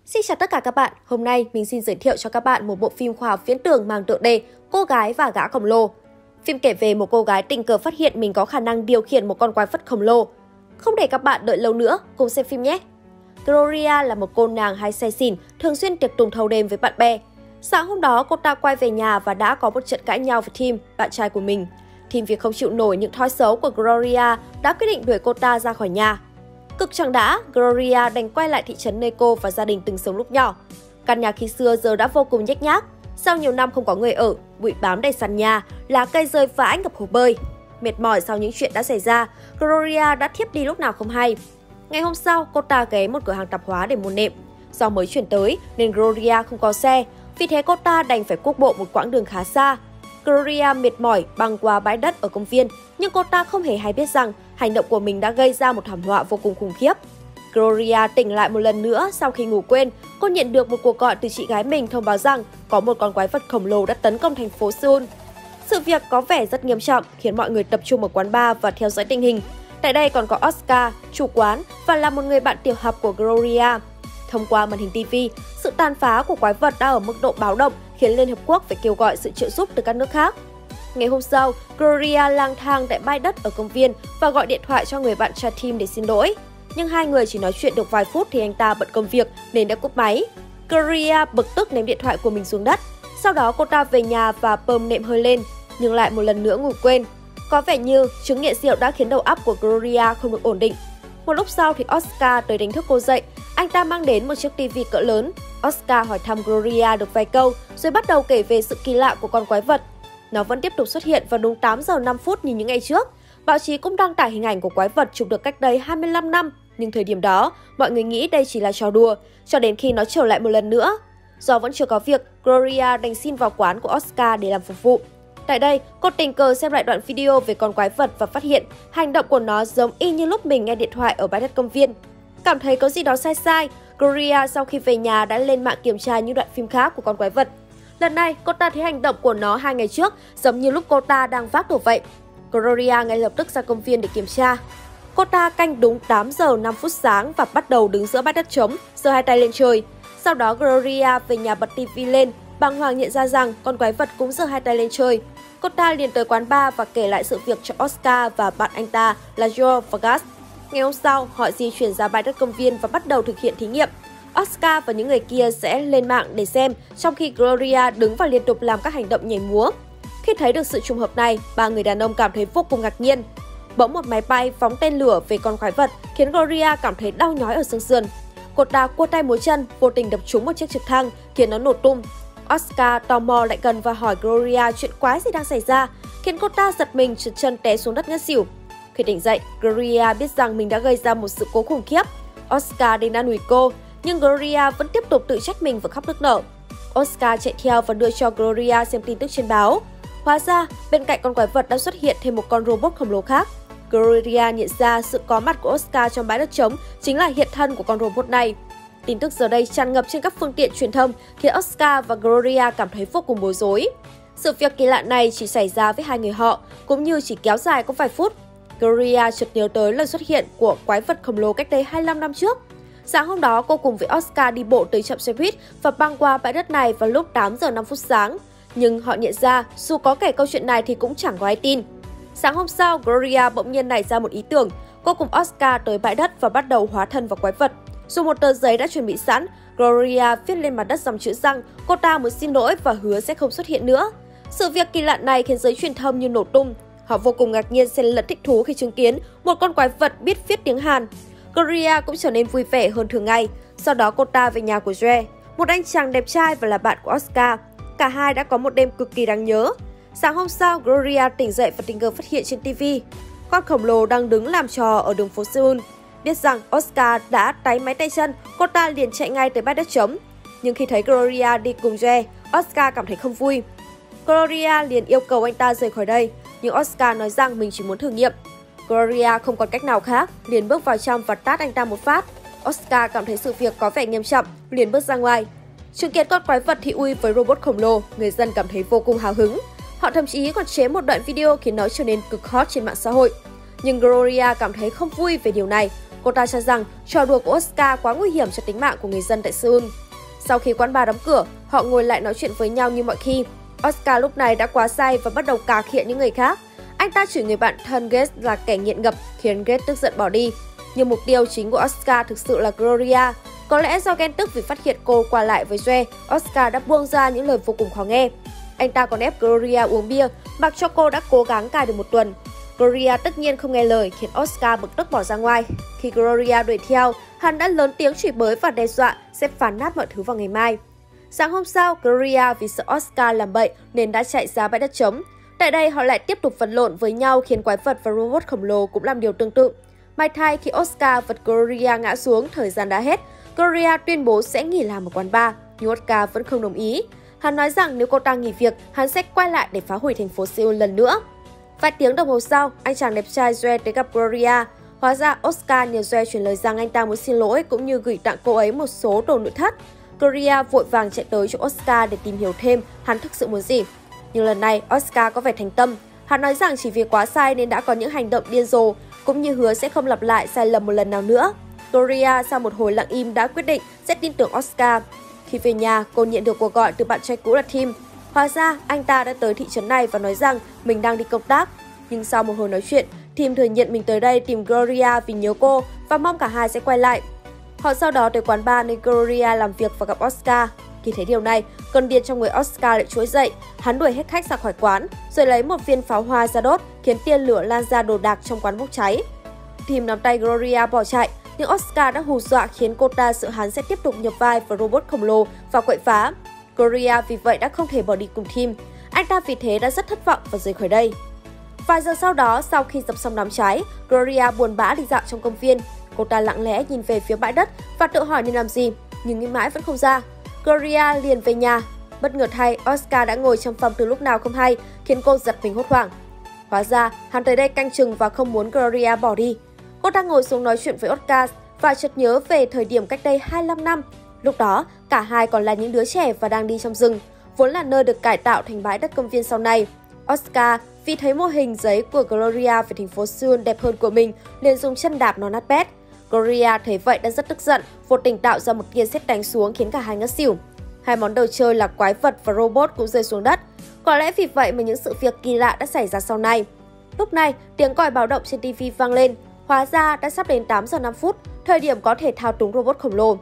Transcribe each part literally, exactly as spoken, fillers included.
Xin chào tất cả các bạn, hôm nay mình xin giới thiệu cho các bạn một bộ phim khoa học viễn tưởng mang tựa đề Cô gái và gã khổng lồ. Phim kể về một cô gái tình cờ phát hiện mình có khả năng điều khiển một con quái vật khổng lồ. Không để các bạn đợi lâu nữa, cùng xem phim nhé! Gloria là một cô nàng hay say xỉn, thường xuyên tiệc tùng thâu đêm với bạn bè. Sáng hôm đó, cô ta quay về nhà và đã có một trận cãi nhau với Tim, bạn trai của mình. Tim vì không chịu nổi những thói xấu của Gloria đã quyết định đuổi cô ta ra khỏi nhà. Cực chẳng đã, Gloria đành quay lại thị trấn nơi cô và gia đình từng sống lúc nhỏ. Căn nhà khi xưa giờ đã vô cùng nhếch nhác. Sau nhiều năm không có người ở, bụi bám đầy sàn nhà, lá cây rơi vãi ngập hồ bơi. Mệt mỏi sau những chuyện đã xảy ra, Gloria đã thiếp đi lúc nào không hay. Ngày hôm sau, cô ta ghé một cửa hàng tạp hóa để mua nệm. Do mới chuyển tới nên Gloria không có xe, vì thế cô ta đành phải cuốc bộ một quãng đường khá xa. Gloria mệt mỏi băng qua bãi đất ở công viên, nhưng cô ta không hề hay biết rằng hành động của mình đã gây ra một thảm họa vô cùng khủng khiếp. Gloria tỉnh lại một lần nữa sau khi ngủ quên, cô nhận được một cuộc gọi từ chị gái mình thông báo rằng có một con quái vật khổng lồ đã tấn công thành phố Seoul. Sự việc có vẻ rất nghiêm trọng, khiến mọi người tập trung ở quán bar và theo dõi tình hình. Tại đây còn có Oscar, chủ quán và là một người bạn tiểu học của Gloria. Thông qua màn hình ti vi, sự tàn phá của quái vật đã ở mức độ báo động, khiến Liên Hợp Quốc phải kêu gọi sự trợ giúp từ các nước khác. Ngày hôm sau, Gloria lang thang tại bãi đất ở công viên và gọi điện thoại cho người bạn trai Tim để xin lỗi. Nhưng hai người chỉ nói chuyện được vài phút thì anh ta bận công việc nên đã cúp máy. Gloria bực tức ném điện thoại của mình xuống đất. Sau đó cô ta về nhà và bơm nệm hơi lên, nhưng lại một lần nữa ngủ quên. Có vẻ như chứng nghiện rượu đã khiến đầu óc của Gloria không được ổn định. Một lúc sau thì Oscar tới đánh thức cô dậy. Anh ta mang đến một chiếc ti vi cỡ lớn. Oscar hỏi thăm Gloria được vài câu, rồi bắt đầu kể về sự kỳ lạ của con quái vật. Nó vẫn tiếp tục xuất hiện vào đúng tám giờ năm phút như những ngày trước. Báo chí cũng đăng tải hình ảnh của quái vật chụp được cách đây hai mươi lăm năm, nhưng thời điểm đó, mọi người nghĩ đây chỉ là trò đùa, cho đến khi nó trở lại một lần nữa. Do vẫn chưa có việc, Gloria đành xin vào quán của Oscar để làm phục vụ. Tại đây, cô tình cờ xem lại đoạn video về con quái vật và phát hiện hành động của nó giống y như lúc mình nghe điện thoại ở bãi đất công viên. Cảm thấy có gì đó sai sai, Gloria sau khi về nhà đã lên mạng kiểm tra những đoạn phim khác của con quái vật. Lần này, cô ta thấy hành động của nó hai ngày trước giống như lúc cô ta đang vác đồ vậy. Gloria ngay lập tức ra công viên để kiểm tra. Cô ta canh đúng tám giờ năm phút sáng và bắt đầu đứng giữa bãi đất trống, giơ hai tay lên trời. Sau đó Gloria về nhà bật ti vi lên, bàng hoàng nhận ra rằng con quái vật cũng giơ hai tay lên trời. Cô ta liền tới quán bar và kể lại sự việc cho Oscar và bạn anh ta là Joe Vargas. Ngày hôm sau, họ di chuyển ra bãi đất công viên và bắt đầu thực hiện thí nghiệm. Oscar và những người kia sẽ lên mạng để xem, trong khi Gloria đứng và liên tục làm các hành động nhảy múa. Khi thấy được sự trùng hợp này, ba người đàn ông cảm thấy vô cùng ngạc nhiên. Bỗng một máy bay phóng tên lửa về con quái vật khiến Gloria cảm thấy đau nhói ở xương sườn. Cô ta cua tay múa chân, vô tình đập trúng một chiếc trực thăng khiến nó nổ tung. Oscar tò mò lại gần và hỏi Gloria chuyện quái gì đang xảy ra, khiến cô ta giật mình trượt chân té xuống đất ngất xỉu. Khi tỉnh dậy, Gloria biết rằng mình đã gây ra một sự cố khủng khiếp. Oscar đến an ủi cô, nhưng Gloria vẫn tiếp tục tự trách mình và khóc nức nở. Oscar chạy theo và đưa cho Gloria xem tin tức trên báo. Hóa ra, bên cạnh con quái vật đã xuất hiện thêm một con robot khổng lồ khác. Gloria nhận ra sự có mặt của Oscar trong bãi đất trống chính là hiện thân của con robot này. Tin tức giờ đây tràn ngập trên các phương tiện truyền thông khiến Oscar và Gloria cảm thấy vô cùng bối rối. Sự việc kỳ lạ này chỉ xảy ra với hai người họ, cũng như chỉ kéo dài có vài phút. Gloria chợt nhớ tới lần xuất hiện của quái vật khổng lồ cách đây hai mươi lăm năm trước. Sáng hôm đó, cô cùng với Oscar đi bộ tới trạm xe buýt và băng qua bãi đất này vào lúc tám giờ năm phút sáng. Nhưng họ nhận ra, dù có kể câu chuyện này thì cũng chẳng có ai tin. Sáng hôm sau, Gloria bỗng nhiên nảy ra một ý tưởng. Cô cùng Oscar tới bãi đất và bắt đầu hóa thân vào quái vật. Dùng một tờ giấy đã chuẩn bị sẵn, Gloria viết lên mặt đất dòng chữ rằng cô ta muốn xin lỗi và hứa sẽ không xuất hiện nữa. Sự việc kỳ lạ này khiến giới truyền thông như nổ tung. Họ vô cùng ngạc nhiên xen lẫn thích thú khi chứng kiến một con quái vật biết viết tiếng Hàn. Gloria cũng trở nên vui vẻ hơn thường ngày. Sau đó cô ta về nhà của Joe, một anh chàng đẹp trai và là bạn của Oscar. Cả hai đã có một đêm cực kỳ đáng nhớ. Sáng hôm sau, Gloria tỉnh dậy và tình cờ phát hiện trên ti vi con khổng lồ đang đứng làm trò ở đường phố Seoul. Biết rằng Oscar đã táy máy tay chân, cô ta liền chạy ngay tới bãi đất trống. Nhưng khi thấy Gloria đi cùng Joe, Oscar cảm thấy không vui. Gloria liền yêu cầu anh ta rời khỏi đây, nhưng Oscar nói rằng mình chỉ muốn thử nghiệm. Gloria không còn cách nào khác, liền bước vào trong và tát anh ta một phát. Oscar cảm thấy sự việc có vẻ nghiêm trọng, liền bước ra ngoài. Chứng kiến con quái vật thị uy với robot khổng lồ, người dân cảm thấy vô cùng hào hứng. Họ thậm chí còn chế một đoạn video khiến nó trở nên cực hot trên mạng xã hội. Nhưng Gloria cảm thấy không vui về điều này. Cô ta cho rằng trò đùa của Oscar quá nguy hiểm cho tính mạng của người dân tại Seoul. Sau khi quán bar đóng cửa, họ ngồi lại nói chuyện với nhau như mọi khi. Oscar lúc này đã quá say và bắt đầu cà khịa những người khác. Anh ta chửi người bạn thân Gates là kẻ nghiện ngập, khiến Gates tức giận bỏ đi. Nhưng mục tiêu chính của Oscar thực sự là Gloria. Có lẽ do ghen tức vì phát hiện cô qua lại với Joe, Oscar đã buông ra những lời vô cùng khó nghe. Anh ta còn ép Gloria uống bia, mặc cho cô đã cố gắng cai được một tuần. Gloria tất nhiên không nghe lời, khiến Oscar bực tức bỏ ra ngoài. Khi Gloria đuổi theo, hắn đã lớn tiếng chửi bới và đe dọa sẽ phá nát mọi thứ vào ngày mai. Sáng hôm sau, Gloria vì sợ Oscar làm bậy nên đã chạy ra bãi đất trống. Tại đây, họ lại tiếp tục vật lộn với nhau, khiến quái vật và robot khổng lồ cũng làm điều tương tự. May thay khi Oscar vật Gloria ngã xuống, thời gian đã hết. Gloria tuyên bố sẽ nghỉ làm ở quán bar, nhưng Oscar vẫn không đồng ý. Hắn nói rằng nếu cô ta nghỉ việc, hắn sẽ quay lại để phá hủy thành phố Seoul lần nữa. Vài tiếng đồng hồ sau, anh chàng đẹp trai Joe tới gặp Gloria. Hóa ra Oscar nhờ Joe truyền lời rằng anh ta muốn xin lỗi cũng như gửi tặng cô ấy một số đồ nội thất. Gloria vội vàng chạy tới chỗ Oscar để tìm hiểu thêm hắn thực sự muốn gì. Nhưng lần này Oscar có vẻ thành tâm. Hắn nói rằng chỉ vì quá say nên đã có những hành động điên rồ, cũng như hứa sẽ không lặp lại sai lầm một lần nào nữa. Gloria sau một hồi lặng im đã quyết định sẽ tin tưởng Oscar. Khi về nhà, cô nhận được cuộc gọi từ bạn trai cũ là Tim. Hóa ra anh ta đã tới thị trấn này và nói rằng mình đang đi công tác. Nhưng sau một hồi nói chuyện, Tim thừa nhận mình tới đây tìm Gloria vì nhớ cô và mong cả hai sẽ quay lại. Họ sau đó tới quán bar nơi Gloria làm việc và gặp Oscar. Khi thấy điều này, cơn điên trong người Oscar lại trỗi dậy. Hắn đuổi hết khách ra khỏi quán, rồi lấy một viên pháo hoa ra đốt, khiến tia lửa lan ra đồ đạc trong quán bốc cháy. Tim nắm tay Gloria bỏ chạy, nhưng Oscar đã hù dọa khiến cô ta sợ hắn sẽ tiếp tục nhập vai vào robot khổng lồ và quậy phá. Gloria vì vậy đã không thể bỏ đi cùng Tim. Anh ta vì thế đã rất thất vọng và rời khỏi đây. Vài giờ sau đó, sau khi dập xong đám cháy, Gloria buồn bã đi dạo trong công viên. Cô ta lặng lẽ nhìn về phía bãi đất và tự hỏi nên làm gì, nhưng nghĩ mãi vẫn không ra. Gloria liền về nhà. Bất ngờ thay, Oscar đã ngồi trong phòng từ lúc nào không hay, khiến cô giật mình hốt hoảng. Hóa ra, hắn tới đây canh chừng và không muốn Gloria bỏ đi. Cô ta ngồi xuống nói chuyện với Oscar và chợt nhớ về thời điểm cách đây hai mươi lăm năm. Lúc đó, cả hai còn là những đứa trẻ và đang đi trong rừng, vốn là nơi được cải tạo thành bãi đất công viên sau này. Oscar vì thấy mô hình giấy của Gloria về thành phố Seoul đẹp hơn của mình, liền dùng chân đạp nó nát bét. Gloria thấy vậy đã rất tức giận, vô tình tạo ra một tia sét đánh xuống khiến cả hai ngất xỉu. Hai món đồ chơi là quái vật và robot cũng rơi xuống đất. Có lẽ vì vậy mà những sự việc kỳ lạ đã xảy ra sau này. Lúc này, tiếng còi báo động trên ti vi vang lên. Hóa ra đã sắp đến tám giờ năm phút, thời điểm có thể thao túng robot khổng lồ.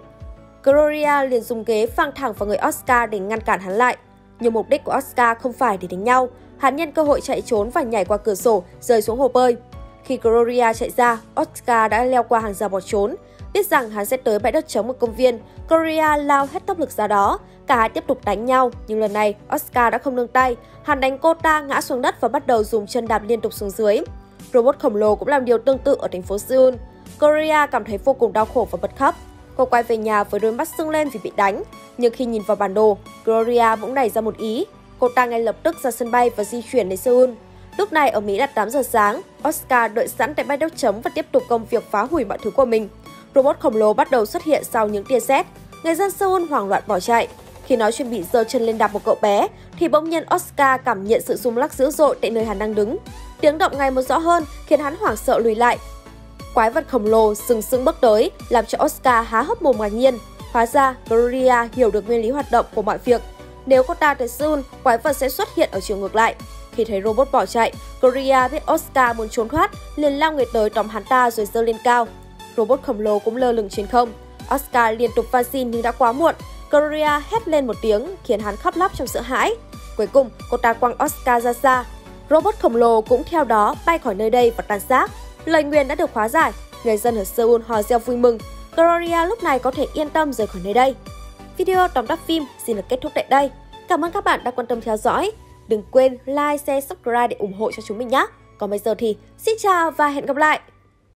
Gloria liền dùng ghế phang thẳng vào người Oscar để ngăn cản hắn lại. Nhưng mục đích của Oscar không phải để đánh nhau. Hắn nhân cơ hội chạy trốn và nhảy qua cửa sổ, rơi xuống hồ bơi. Khi Gloria chạy ra, Oscar đã leo qua hàng rào bỏ trốn. Biết rằng hắn sẽ tới bãi đất trống ở công viên, Gloria lao hết tốc lực ra đó. Cả hai tiếp tục đánh nhau, nhưng lần này Oscar đã không nương tay. Hắn đánh cô ta ngã xuống đất và bắt đầu dùng chân đạp liên tục xuống dưới. Robot khổng lồ cũng làm điều tương tự ở thành phố Seoul. Gloria cảm thấy vô cùng đau khổ và bật khóc. Cô quay về nhà với đôi mắt sưng lên vì bị đánh. Nhưng khi nhìn vào bản đồ, Gloria bỗng nảy ra một ý. Cô ta ngay lập tức ra sân bay và di chuyển đến Seoul. Lúc này ở Mỹ là tám giờ sáng, Oscar đợi sẵn tại bãi đất trống và tiếp tục công việc phá hủy mọi thứ của mình. Robot khổng lồ bắt đầu xuất hiện sau những tia sét. Người dân Seoul hoảng loạn bỏ chạy. Khi nó chuẩn bị giơ chân lên đạp một cậu bé, thì bỗng nhiên Oscar cảm nhận sự rung lắc dữ dội tại nơi hắn đang đứng. Tiếng động ngày một rõ hơn khiến hắn hoảng sợ lùi lại. Quái vật khổng lồ sừng sững bước tới, làm cho Oscar há hốc mồm ngạc nhiên. Hóa ra, Gloria hiểu được nguyên lý hoạt động của mọi việc. Nếu cô ta tới Seoul, quái vật sẽ xuất hiện ở chiều ngược lại. Khi thấy robot bỏ chạy, Gloria biết Oscar muốn trốn thoát, liền lao người tới tóm hắn ta rồi giơ lên cao. Robot khổng lồ cũng lơ lửng trên không. Oscar liên tục van xin nhưng đã quá muộn. Gloria hét lên một tiếng khiến hắn khóc lóc trong sợ hãi. Cuối cùng, cô ta quăng Oscar ra xa. Robot khổng lồ cũng theo đó bay khỏi nơi đây và tan xác. Lời nguyền đã được hóa giải. Người dân ở Seoul hò reo vui mừng. Gloria lúc này có thể yên tâm rời khỏi nơi đây. Video tóm tắt phim xin được kết thúc tại đây. Cảm ơn các bạn đã quan tâm theo dõi. Đừng quên like, share, subscribe để ủng hộ cho chúng mình nhé. Còn bây giờ thì xin chào và hẹn gặp lại!